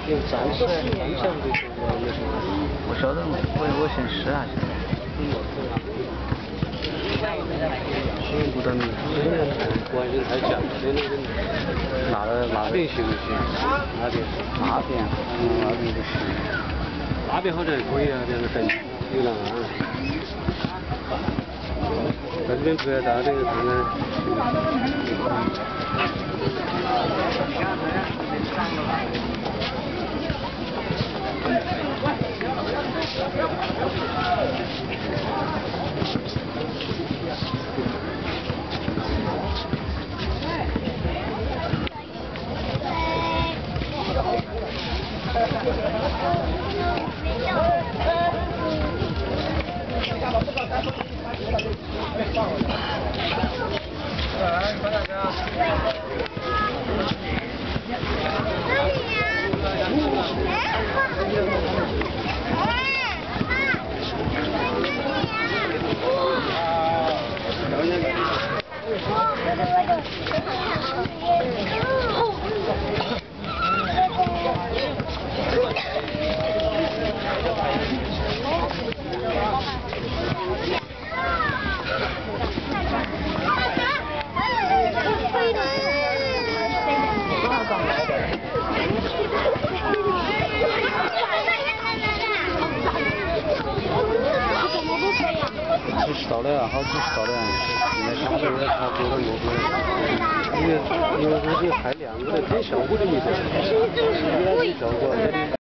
有展示的那什么。 我晓得，我姓施啊，现在。不得名。 完全太假了， 那边行不行？那边不行。 那边好像可以啊，两个很有浪啊。在这边拍大的看看。 几十道的啊，好几十道的啊，现在相对也差不多了， 因为这个太亮了，很效果的一种，效果。